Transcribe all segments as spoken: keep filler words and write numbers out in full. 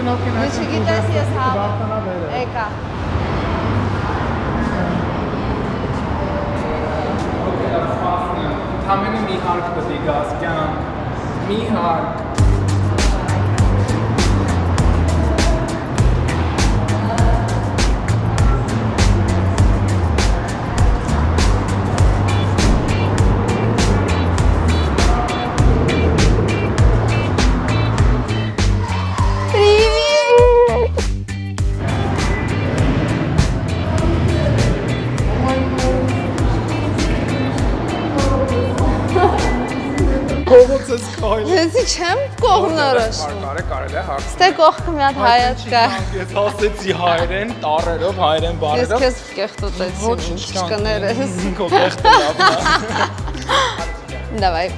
Չգիտես ես հավը, եկա։ Համենը մի հարկ պտի գաս կյանք, մի հարկ։ Կողոց ես կայլ։ Եզի չեմ կողնորոշ։ Կարե կարել է հարկ։ Ստե կողքը մի հատ հայաց կա։ Ես ասեցի հայրեն, տարերով, հայրեն բարերով։ Ես քեզ կեղտոտեցի, չկներես։ Քո կեղտը լավն է։ Դավայ։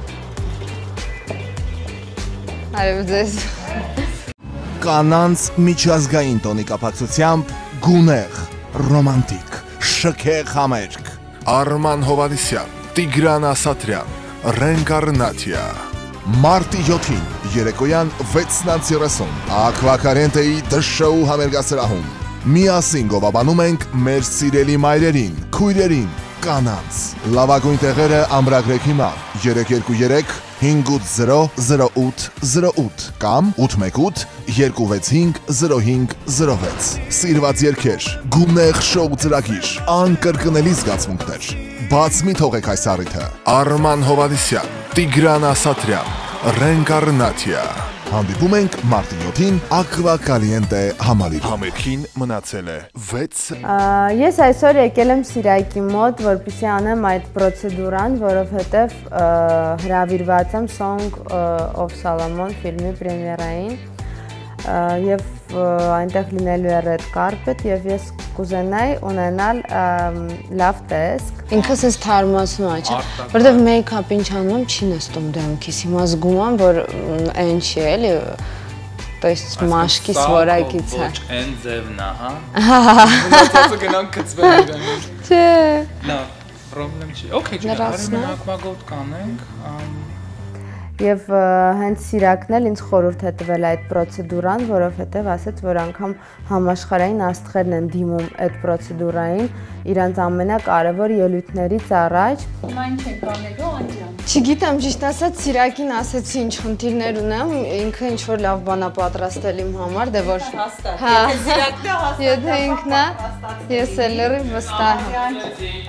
Արև ձեզ։ Կանանց միջազգային տոնի կապակցությամբ գունեղ, ռոմանտիկ, շքեղ համերգ։ Արման Հովհաննիսյան, Տիգրան Ասատրյան, Ռենկարնատիա։ Մարտի յոթին երեկոյան վեցնից երեսուն Ակվակարենտեի դշոու համերգասրահում միասին գովաբանում ենք մեր սիրելի մայրերին, քույրերին, կանանց։ Լավագույն տեղերը ամրագրեք հիմա երեք երկու երեք հինգ ութ զրո զրո ութ զրո ութ կամ ութ մեկ ութ երկու վեց հինգ զրո հինգ զրո վեց։ Սիրված երգեր, գունեղ շոու ծրագիր, անկրկնելի զգացմունքներ։ Բաց մի թողեք այս առիթը։ Արման Հովհաննիսյան, Տիգրան Ասատրյան, Ռենկարնատիա։ Հանդիպում ենք մարտի յոթին Ակվակարենտե համալիրում։ Համերգին մնացել է վեց։ Ես այսօր եկել եմ Սիրակի մոտ, որպեսզի անեմ այդ պրոցեդուրան, որովհետև հրավիրված եմ Song of Solomon ֆիլմի պրեմիերային եւ այնտեղ լինելու է red carpet եւ ես կուզենայի ունենալ լավ տեսք։ Ինքս ես թարմացնում եմ, չէ՞, որովհետև մեյքափին չանում չի նստում դեմքիս։ Հիմա զգում եմ, որ այն չի էլի, то есть մաշկի սորակից է։ Ոչ այն ձևն է, հա։ Մնացածը գնանք կծվեն իրենից։ Չէ։ Լավ, պրոբլեմ չի։ Okay, ջա, արի ակվագոտ կանենք։ Եվ հենց Սիրակն էլ ինձ խորհուրդ է տվել այդ պրոցեդուրան, որովհետև ասաց, որ անգամ համաշխարհային աստղերն են դիմում այդ պրոցեդուրային, իրանց ամենակարևոր ելույթներից առաջ։ Հիմա ինչ ենք անելու, Անջան։ Չգիտեմ, ճիշտ ասած, Սիրակին ասեցի ինչ խնդիրներ ունեմ, ինքը ինչ որ լավ բան է պատրաստել իմ համար, դե որ հաստատ։ Հա։ Եթե Սիրակն է հաստատ։ Եթե ինքն է, ես էլ լրիվ վստահ եմ։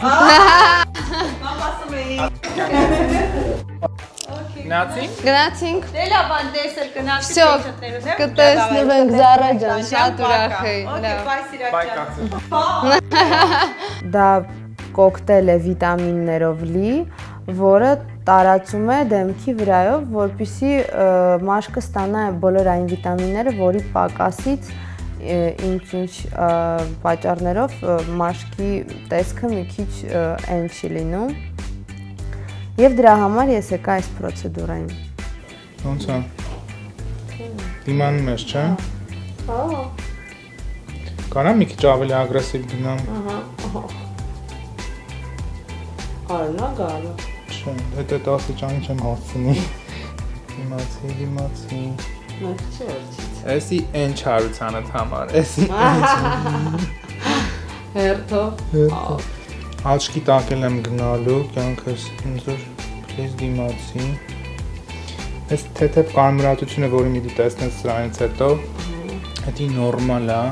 Մամ ասում էի։ Գնացինք։ Գնացինք։ Դե լավ, անդեսել գնացինք Всё, չտներում, կտեսնվենք Զարա ջան, շատ ուրախ եի։ Okay, bye Սիրակ Բայ ջան։ կացի։ Դա կոկտեյլ է վիտամիններով լի, որը տարածում է դեմքի վրայով, որպեսզի մաշկը ստանա բոլոր այն վիտամինները, որի պակասից ինչ-ինչ պատճառներով մաշկի տեսքը մի քիչ այն չի լինում։ Եվ դրա համար ես եկա այս պրոցեդուրային։ Ոնց է։ Դիմանում ես, չէ՞։ Հա։ Կարամ մի քիչ ավելի ագրեսիվ գնամ։ Ահա, ահա։ Արնա գալու։ Չէ, հետո տասը ճանի չեմ հասցնի։ Դիմացի, դիմացի։ Մենք չերցից։ Էսի են չարությանդ համար, էսի։ Հերթո։ Հերթո։ Աչքի տակել եմ գնալու, կյանքս ինձ որ please դիմացի։ Այս թեթև կարմրատությունը, որի մի դի տեսնես սրանից հետո, հետի նորմալ է։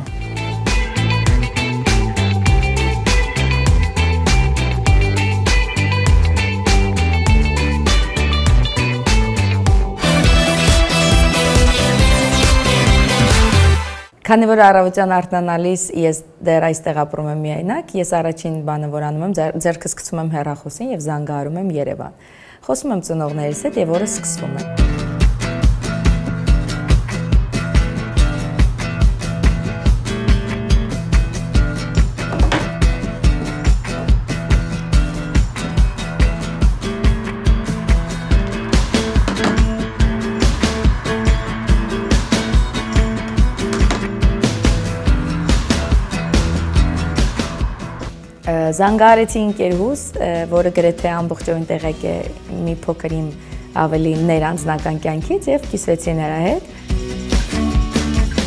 Քանի որ առավոտյան արթնանալիս ես դեռ այստեղ ապրում եմ միայնակ, ես առաջին բանը, որ անում եմ, ձեռքս գցում եմ հեռախոսին եւ զանգահարում եմ Երևան։ Խոսում եմ ծնողներիս հետ եւ օրը սկսվում է։ Զանգահարեցի ընկերուհուս, որը գրեթե ամբողջովին տեղեկ է մի փոքր իմ ավելի ներանձնական կյանքից եւ կիսվեցի նրա հետ։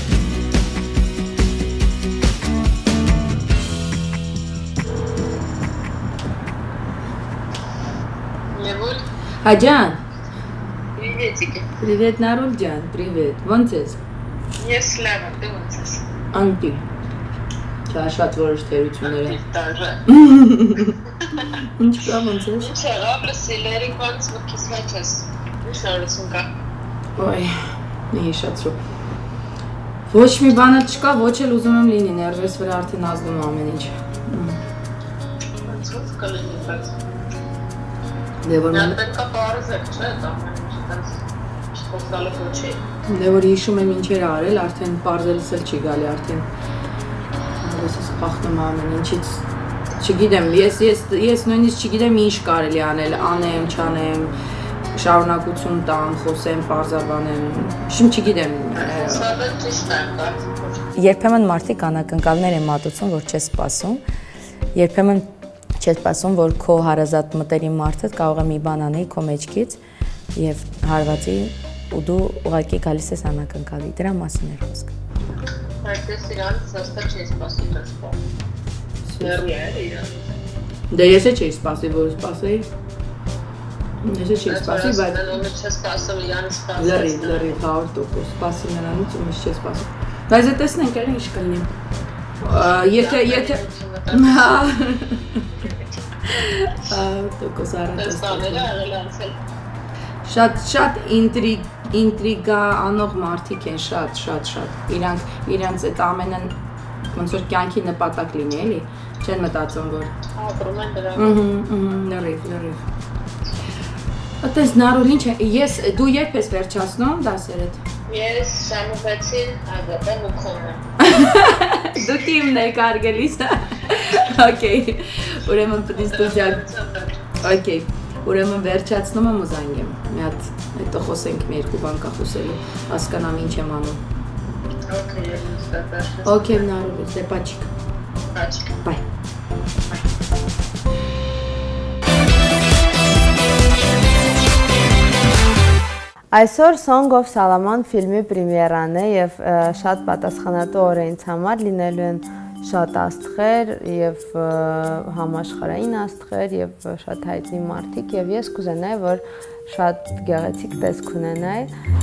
Հաջան։ Приветики. Привет, Нарул ջան, привет։ Ոնց ես։ Ես լավ եմ, դու ոնց ես։ Անտի։ Դա շատ որոշ թերություններ են։ Տաժը։ Ինչ կա ոնց ես։ Ինչ է, ապրը սիլերի կոնց մտքիս մեջ ես։ Ինչ նորություն կա։ Ոյ, մի հիշացրու։ Ոչ մի բանը չկա, ոչ էլ ուզում եմ լինի, ներվես վրա արդեն ազդում ամեն ինչ։ Ոնց ոնց կլինի բայց։ Դե որ Նա մեն պետք է բարձր չէ, դա մենից չփոխալը ոչի։ Դե որ հիշում եմ ինչեր արել, արդեն պարզելս էլ չի գալի, արդեն ես փախնում ամեն ինչից։ Չգիտեմ, ես ես ես նույնիսկ չգիտեմ ինչ կարելի անել, անեմ, չանեմ, շարունակություն տամ, խոսեմ, պարզաբանեմ, շում չգիտեմ։ Սա ճիշտ է, կարծիքով։ Երբեմն մարդիկ անակնկալներ են մատուցում, որ չես սպասում։ Երբեմն չես սպասում, որ քո հարազատ մտերիմ մարդը կարող է մի բան անել քո մեջքից եւ հարվածի ու դու ուղղակի գալիս ես անակնկալի։ Դրա մասին էր խոսքը։ Բայց ես իրանից հաստատ չի սպասի դրսպա։ Սերիա է իրան։ Դե ես էլ չէի սպասի, որ սպասեի։ Ես էլ չէի սպասի, բայց Նոնը չսպասում իրանից սպասի։ լրի, լրի հարյուր տոկոս սպասի նրանից ու միշտ չսպասի։ Բայց դե տեսնենք էլ ինչ կլինի։ Եթե եթե տոկոս առաջ։ Շատ շատ ինտրիգ ինտրիգա անող մարդիկ են, շատ շատ շատ։ Իրանք իրանց այդ ամենը ոնց որ կյանքի նպատակ լինի, էլի։ Չեն մտածում որ Ապրում են դրա։ Ահա, լրիվ, լրիվ։ Այդպես նարուլ ինչ է, ես դու երբ ես վերջացնում դասերդ։ Ես շամուվեցին ագետեմ ու կոմը։ Դու թիմն եք արգելիս։ Okay։ Ուրեմն պետք է ստուդիա։ Okay։ Ուրեմն վերջացնում եմ ու զանգեմ։ Մի հատ հետո խոսենք մի երկու բան կա խոսելու, հասկանամ ինչ եմ անում։ Okay, ես ստացա։ Okay, նարուլ, դե պաչիկ։ Պաչիկ։ Bye։ Այսօր Song of Solomon ֆիլմի պրեմիերան է եւ շատ պատասխանատու օր է ինձ համար, լինելու են շատ աստղեր եւ համաշխարհային աստղեր եւ շատ հայտնի մարդիկ եւ ես կուզենայի, որ շատ գեղեցիկ տեսք ունենայի։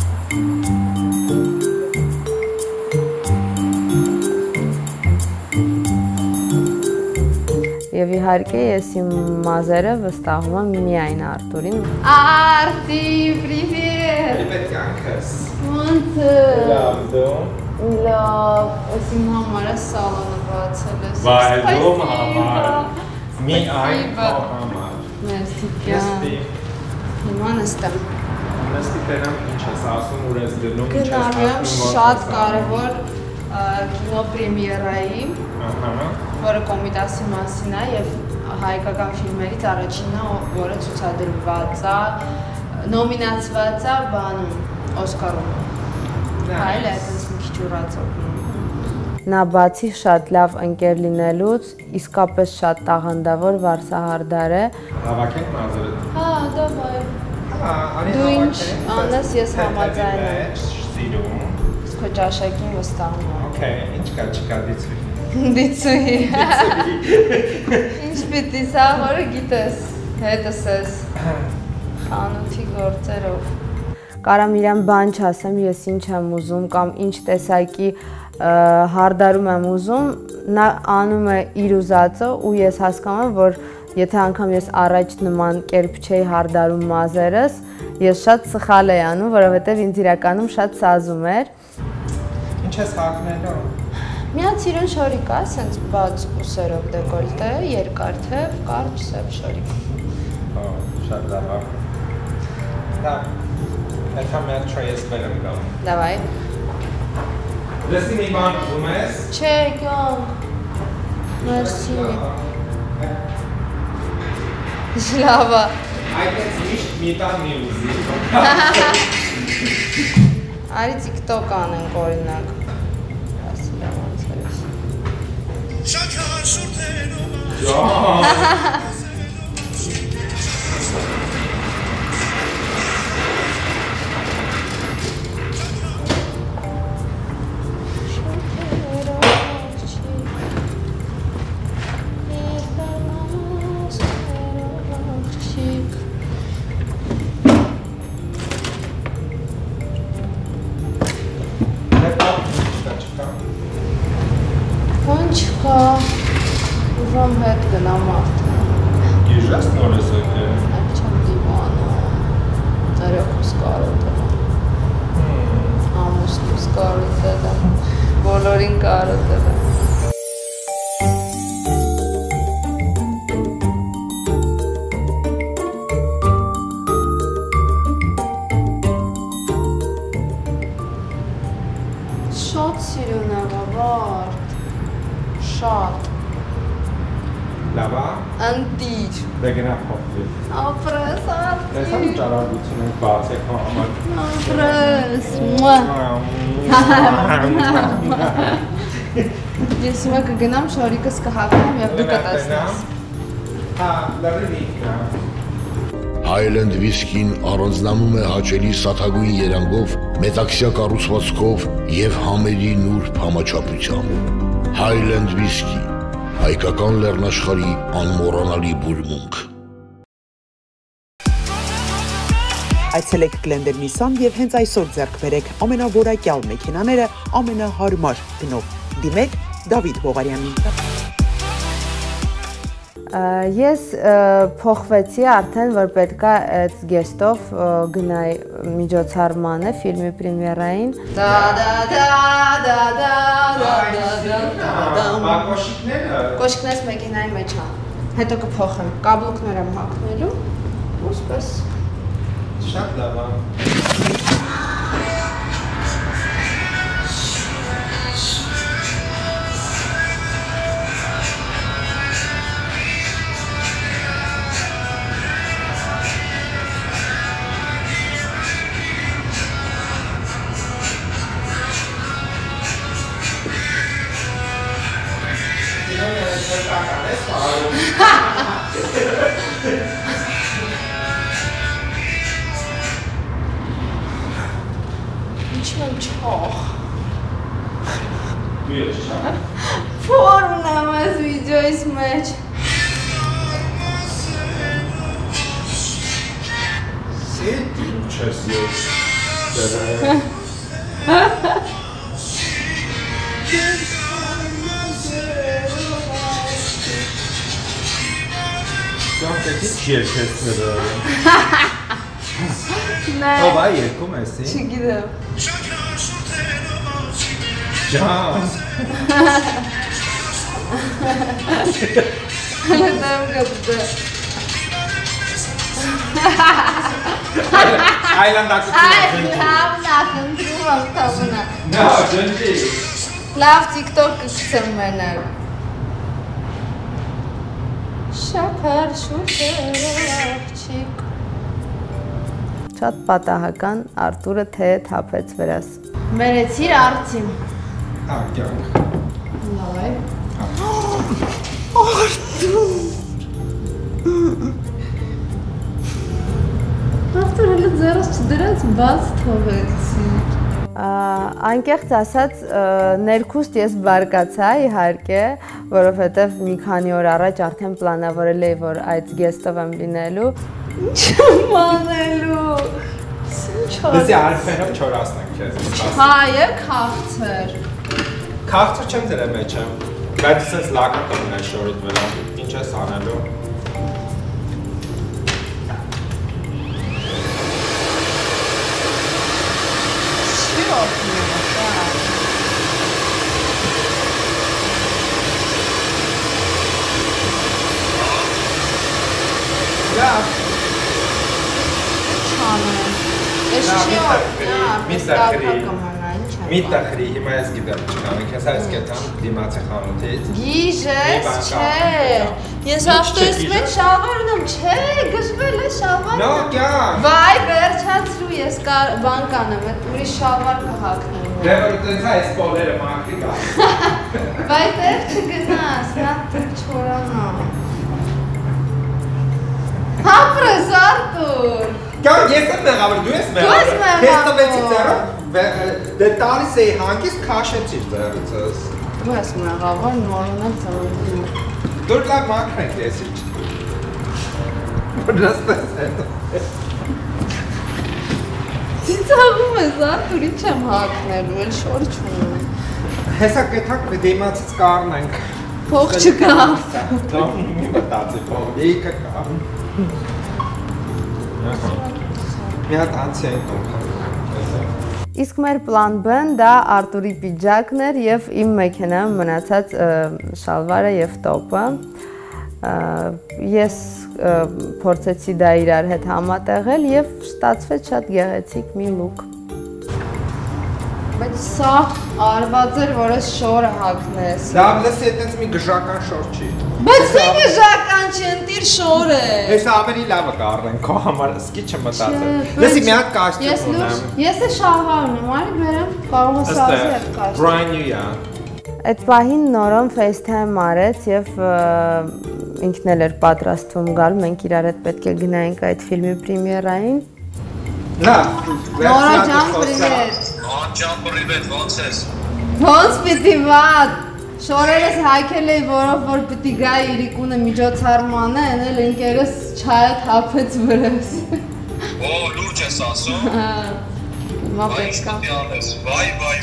Եվ իհարկե ես իմ մազերը վստահում եմ միայն Արտուրին։ Արտի, պրիվետ։ Պրիվետ յանքս։ Ոնց։ Լավ, դու։ Լավ, ես իմ համարը սալոնը բացել ես։ Վայ, դու համար։ Մի այն համար։ Մերսի կյան։ Հիմա նստեմ։ Նստի տերամ ինչ ես ասում, ուր ես գնում, ինչ ես Գնալու եմ շատ կարևոր կինո պրեմիերայի, որը Կոմիտասի մասին է եւ հայկական ֆիլմերից առաջինն է, որը ցուցադրված է, նոմինացված է բանում, Օսկարում։ Հայել է այդպես մի քիչ ուրացող։ Նա բացի շատ լավ ընկեր լինելուց, իսկապես շատ տաղանդավոր վարսահարդար է։ Հավաքենք մազերը։ Հա, դավայ։ Հա, Դու ինչ անես, ես համաձայն եմ։ Սիրում։ Քո ճաշակին վստահում եմ։ Okay, ինչ կա, չկա դիցուի։ Դիցուի։ Ինչ պիտի սա որը գիտես, հետս ես խանութի գործերով։ Կարամ իրան բան չասեմ, ես ինչ եմ ուզում կամ ինչ տեսակի հարդարում եմ ուզում, նա անում է իր ուզածը ու ես հասկանում եմ, որ եթե անգամ ես առաջ նման կերպ չէի հարդարում մազերս, ես շատ սխալ էի անում, որովհետև ինձ իրականում շատ սազում էր։ Ինչ ես հագնելու։ Մի հատ սիրուն շորիկ է, սենց բաց ուսերով դեկոլտե, երկար թև, կարճ սև շորիկ։ Օ, շատ լավ։ Լավ։ Այդքան մի հատ չայ ես բերեմ գամ։ Դավայ։ Լսի մի բան ուզում ես։ Չէ, կյանք։ Մերսի։ Լավա։ Այդպես միշտ մի տան մի ուզի։ Արի TikTok անենք օրինակ։ Ասիլա ոնց ես։ Շաքար շուրթերով։ Յա։ Հա, ուզում հետ գնամ արդեն։ Գիժաս նորես եկել։ Այդ չեմ դիվանը, ծերոքուս կարոտել եմ, ամուսնուս կարոտել եմ, բոլորին կարոտել եմ։ Շատ սիրուն է, բավարդ, շատ։ Լավա։ Ընտիր։ Դե գնա փոխվի։ Ապրես, արտի։ Տեսա մի ճարագություն ենք բացեք համար։ Ապրես, մուա։ Ես հիմա կգնամ շորիկս կհակնեմ և դու կտեսնես։ Հա, լավի վիքնա։ Հայլենդ վիսկին առանձնանում է հաճելի սաթագույն երանգով, մետաքսյա կառուցվածքով և համերի նուրբ համաչափությամբ։ Հայլենդ վիսկի, հայկական լեռնաշխարհի անմոռանալի բուրմունք։ Այցելեք Glender Nissan և հենց այսօր ձեռք բերեք ամենավորակյալ մեքենաները ամենահարմար գնով։ Դիմեք Դավիթ Հովարյանին։ Ես փոխվեցի արդեն, որ պետքա այդ գեստով գնայի միջոցառմանը ֆիլմի պրեմիերային։ Կոշիկներս մեքենայի մեջ ա, հետո կփոխեմ, կաբլուկներ եմ հագնելու, ուսպես։ Շատ լավ է։ Ինչու եմ չող։ Դու ես չա։ Փորն եմ այս վիդեոյիս մեջ։ Սետ ինչ ես ես։ Կանք էքի չեր կես նրը։ Նե։ Ով այ երկում եսի։ Չգիտեմ։ Ջան։ Հլետեմ գտը։ Այլանդակություն։ Լավ նախնդրում եմ տավնա։ Նա, ջնջի։ Լավ տիկտոկ կգցեմ մենալ։ Շապար շուտեր աղջիկ։ Շատ պատահական Արտուրը թե թափեց վրաս։ Մերեցիր արդիմ։ Հա, կյանք։ Լավ է։ Արտուր։ Արտուր հլը ձերս չդրած բաց թողեցի։ Անկեղծ ասած ներքուստ ես բարկացա իհարկե, որովհետև մի քանի օր առաջ արդեն պլանավորել էի, որ այդ գեստով եմ լինելու։ Ինչ եմ անելու։ Դեսի արփերով չորասնենք քեզ։ Հա, եւ քաղցր։ Քաղցր չեմ դրա մեջ եմ, բայց սենց լակը կմնա շորիդ վրա, ինչ ես անելու։ Լավ։ Չանեմ։ Ես չի օգնա, մի տախրի, մի տախրի, հիմա ես գիտեմ չկանեք, ես այս կետամ դիմացի խանութից։ Գիժես, չէ, ես ավտոյիս մեջ շալվար ունեմ, չէ, գժվել է շալվար։ Նո, կյան։ Վայ, վերջացրու, ես բան կանեմ, ուրիշ շալվար կհակնեմ։ Դե որ տենց այս պոլերը մաքրի կա։ Վայ, տեղ չգնաս, նա չորանա։ Հապրես, Արտուր։ Կյան, ես եմ մեղավոր, դու ես մեղավոր։ Դու ես մեղավոր։ Քեզ տվեցի ձեռը, դե տալիս էի հանգիստ քաշեցիր ձեռիցս։ Դու ես մեղավոր, նորունակ ծրոնդում։ Դուր լավ մաքրենք ես իչ։ Որնասպես հետո։ Ծիծաղում ես, Արտուր, ինչ եմ հակնելու, էլ շոր չունեմ։ Հեսա կեթակ դիմացից կարնենք։ Փող չկա։ Մի մտածի, փող եկա կա։ Մի հատ անցի այն տոք։ Իսկ մեր պլան B-ն դա Արտուրի պիջակն էր եւ իմ մեքենայում մնացած շալվարը եւ տոպը։ Ես փորձեցի դա իրար հետ համատեղել եւ ստացվեց շատ գեղեցիկ մի լուք։ Բայց սա արված էր, որ ես շորը հագնես։ Դա լսի այդպես մի գժական շոր չի։ Բայց մի գժական չի, ընտիր շոր է։ Ես ավելի լավը կառնեմ քո համար, սկի չմտածել։ Լսի մի հատ կոստյում ունեմ։ Ես է շալվարն եմ, արի բերեմ, կարող է սազի հետ կոստյում։ Brand new-ա։ Այդ պահին Նորոն FaceTime արեց եւ ինքն էլ էր պատրաստվում գալ, մենք իրար հետ պետք է գնայինք այդ ֆիլմի պրեմիերային։ Լավ, Նորա ջան, պրիվետ։ Ան ջան, պրիվետ, ոնց ես։ Ոնց պիտի վատ։ Շորերս հայքել էի, որով որ պիտի գայի իրիկունը միջոցառմանը, էնել ընկերս չայը թափեց վրես։ Օ, լուրջ ես ասում։ Մա պետք է։ Վայ, վայ,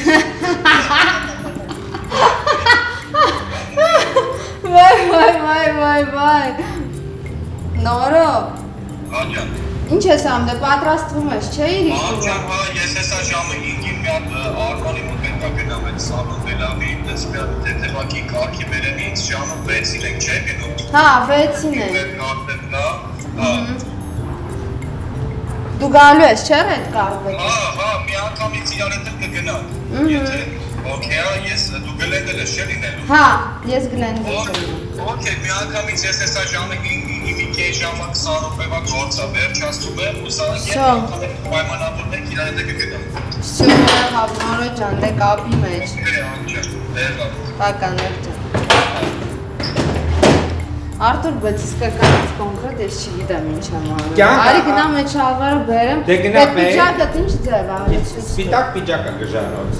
վայ։ Վայ, վայ, վայ, վայ, վայ։ Նորո։ Աջան։ Ինչ ես ամ, դե պատրաստվում ես, չէ իրիկունը։ Աջան, հա, ես հեսա ժամը հինգին մի հատ Արմանի մոտ պետք է գնամ այդ սալոն դելավի, դες մի հատ թեթևակի կարգի բերեմ ինձ ժամը վեցին ենք, չէ գնում։ Հա, վեցին է։ Հա։ Դու գալու ես, չէ՞ այդ կարգը։ Հա, հա, մի անգամից իրար հետ կգնանք։ Եթե օքեյ, ես դու գլենդել ես չէ՞ լինելու։ Հա, ես գլենդել եմ։ Օքեյ, մի անգամից ես հեսա ժամը հինգի ժամը քսան րոպեվա գործա, վերջացնում եմ ու սա երկու պայմանավորներ իրար հետ կգնանք։ Всё, հա, Նորո ջան, դե կապի մեջ։ Պական ջան։ Արտուր, բայց իսկականից կոնկրետ ես չգիտեմ ինչ եմ անում։ Արի գնամ այդ շալվարը բերեմ։ Դե գնա մեր։ Պիջակը ինչ ձև ա։ Սպիտակ պիջակը գժանոց։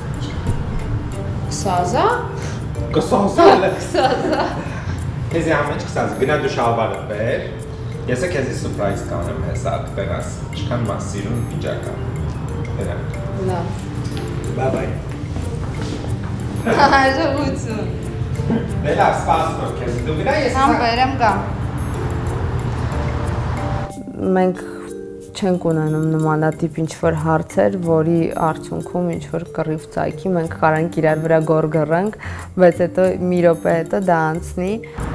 Սազա։ Կսազա։ Սազա։ Քեզի ամեն չքսած գնա դու շալվարը բեր։ Ես է քեզի սուրպրայզ կանեմ հեսա դերաս։ Ինչքան մաս սիրուն պիջակա։ Բերեմ։ Լավ։ Bye bye։ Հաջողություն։ Դե լավ, սպասում եմ քեզ։ Դու գնա ես։ Համ բերեմ գամ։ Մենք չենք ունենում նմանատիպ ինչ-որ հարցեր, որի արդյունքում ինչ-որ կռիվ ծայքի, մենք կարանք իրար վրա գորգռանք, բայց հետո մի րոպե հետո դա անցնի։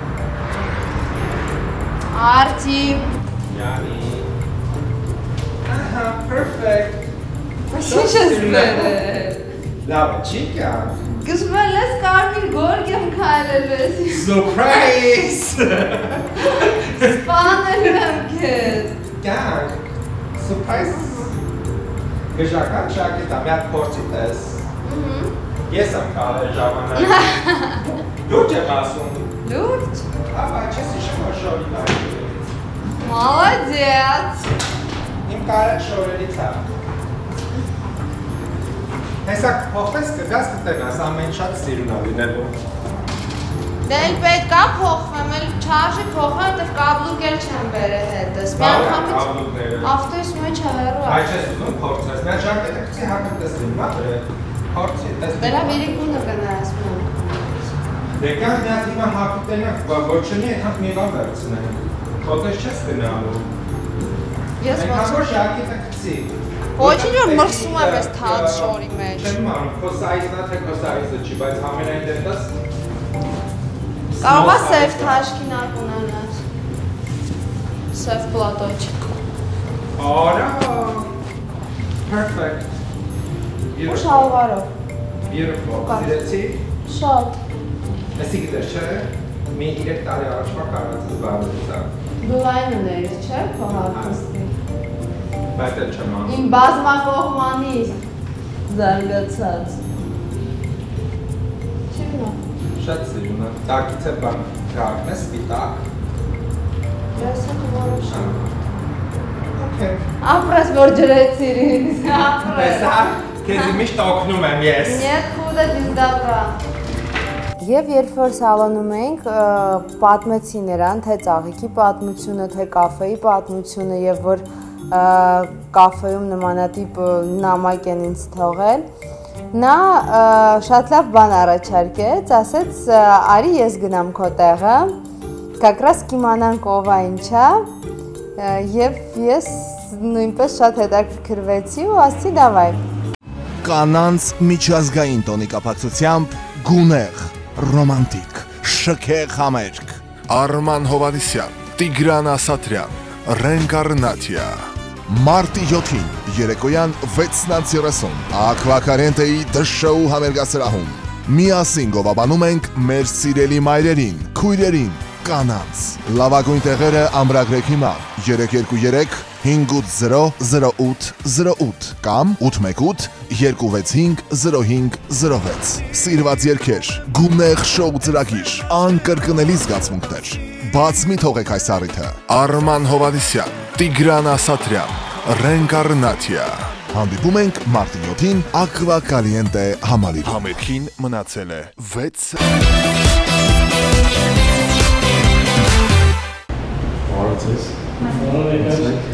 Արթի։ Յանի։ Ահա, perfect։ Ինչ ես բերել։ Լավ, չի կա։ Գժվել ես կարմիր գորգ եմ քայլել ես։ Surprise։ Սպանել եմ քեզ։ Գանք։ Surprise։ Գժական շակետ ա, մի հատ փորձի տես։ Ես եմ կարել ժամանակ։ Լուրջ եմ ասում։ Լուրջ։ Ահա, չես իշում որ շորի լայք։ Молодец։ Իմ կարել շորերից ա։ Հեսա փոխվես կգաս կտենաս, ամեն շատ սիրուն ա լինելու։ Դե էլ պետք է փոխվեմ, էլ չարժի փոխվեմ, դև կաբլուկ էլ չեմ բերել հետս։ Մի անգամից ավտոյիս մեջ հեռու ա։ Այ չես ուզում փորձես, մի հատ ժակետը քցի հակը տեսնի, մա դրե, փորձի, տեսնի։ Դե լավ իրիկունը կնայես մի անգամից։ Դե կան մի հատ հիմա հակը տենանք, ոչ չնի այդքան միվա վերցնենք, ոտես չես գնալու։ Ես ոչ։ Որ ժակետը քցի։ Ոչինչ որ մրսում եմ ես թաց շորի մեջ։ Չեմ անում, քո սայզն ա թե քո սայզը չի, բայց ամենայն դեպս կարող է սև թաշկինակ ունենաս։ Սև պլատոյչիկ։ Արա, perfect։ Ու շալվարով։ Beautiful, սիրեցի։ Շատ։ Այսի գիտես չէ, մի երեք տարի առաջվա կարած զբաղվեց ա։ Դու լայն ուներիս չէ, քո հագուստի։ Բայց էլ չեմ անում։ Իմ բազմակողմանի զարգացած։ Չի գնա։ Շատ սիրուն է, տակից է բան կարքն է սպիտակ։ Ես է կվարոշան։ Okay։ Ապրես որ ջրեցիր ինձ, ապրես։ Տեսա, քեզի միշտ օգնում եմ ես։ Нет, խուդը դիզդաբրա։ Եվ երբ որ սալոնում էինք, պատմեցի նրան, թե ծաղիկի պատմությունը, թե կաֆեի պատմությունը եւ որ կաֆեում նմանատիպ նամակ են ինձ թողել Նա շատ լավ բան առաջարկեց, ասեց, արի ես գնամ քո տեղը, как раз կիմանանք ով է ինչա, եւ ես նույնպես շատ հետաքրքրվեցի ու ասացի դավայ։ Կանանց միջազգային տոնի կապակցությամբ գունեղ, ռոմանտիկ, շքեղ համերգ։ Արման Հովհաննիսյան, Տիգրան Ասատրյան, Ռենկարնատիա։ Մարտի յոթին երեկոյան վեցնից երեսուն Ակվակարենտեի դշոու համերգասրահում միասին գովաբանում ենք մեր սիրելի մայրերին, քույրերին, կանանց։ Լավագույն տեղերը ամրագրեք հիմա երեք երկու երեք հինգ ութ զրո զրո ութ զրո ութ կամ ութ մեկ ութ երկու վեց հինգ զրո հինգ զրո վեց։ Սիրված երգեր, գունեղ շոու ծրագիր, անկրկնելի զգացմունքներ։ Բաց մի թողեք այս առիթը։ Արման Հովհաննիսյան, Տիգրան Ասատրյան, Ռենկարնատիա։ Հանդիպում ենք մարտի յոթին Ակվակարենտե համալիրում։ Համերգին մնացել է վեց։ Բարոյցես։ Բարոյցեք։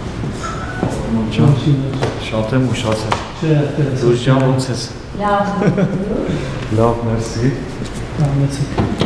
Շատ եմ ուշացել։ Դուր ջան, ոնց ես։ Լավ։ Լավ, մերսի։ Լավացեք։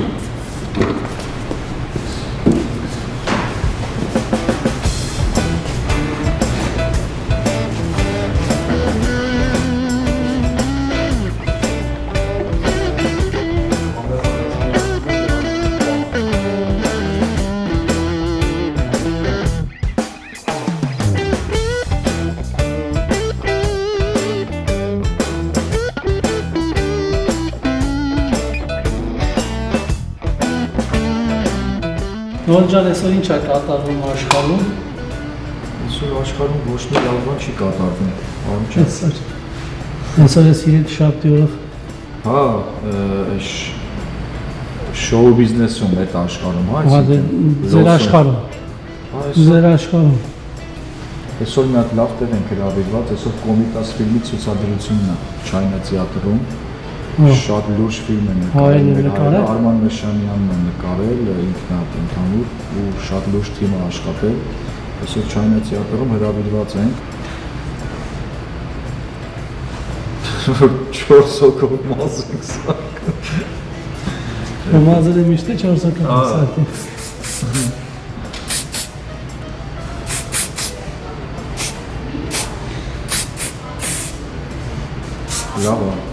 Նորջան այսօր ինչ է կատարվում աշխարհում։ Այսօր աշխարհում ոչ մի լավ բան չի կատարվում։ Այսօր։ Այսօր ես իրեն շաբթի օրով։ Հա, այս շոու բիզնեսում այդ աշխարհում, հա, ձեր աշխարհում։ Ձեր աշխարհում։ Այսօր մի հատ լավ տեղ ենք հրավիրված, այսօր Կոմիտաս ֆիլմի ցուցադրությունն է Չայնա թատրոնում։ Շատ լուրջ ֆիլմ է նկարել, Արման Մեշանյանն է նկարել, ինքն է ընդհանուր ու շատ լուրջ թիմ է աշխատել։ Այսօր Չայնա թատրոնում հրավիրված ենք։ չորս հոգով մազ ենք սարքել։ Մազերը միշտ է չորս հոգով սարքել։ Լավ է։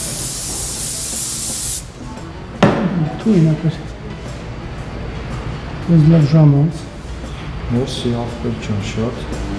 Թույն ապեր։ Ես լավ ժամանց։ Մերսի աղբեր ջան շատ։